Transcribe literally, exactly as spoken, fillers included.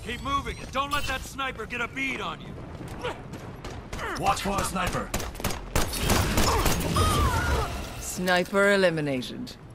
Keep moving and don't let that sniper get a bead on you. Watch for a sniper. Sniper eliminated.